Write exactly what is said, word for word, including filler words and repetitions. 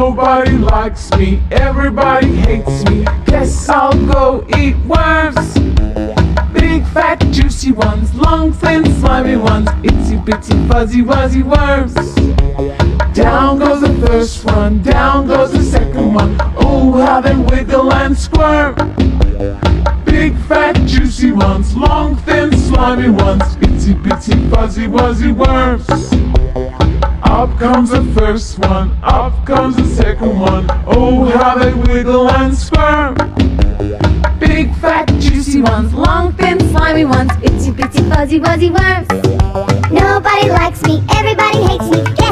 Nobody likes me, everybody hates me. Guess I'll go eat worms. Big fat juicy ones, long thin slimy ones, itsy bitsy fuzzy wuzzy worms. Down goes the first one, down goes the second one. Oh, how they wiggle and squirm. Big fat juicy ones, long thin slimy ones, itsy bitsy fuzzy wuzzy worms. Up comes the first one, up comes the second one. Oh, how they wiggle and squirm. Big fat juicy ones, long thin slimy ones, itsy bitsy fuzzy wuzzy worms. Nobody likes me, everybody hates me.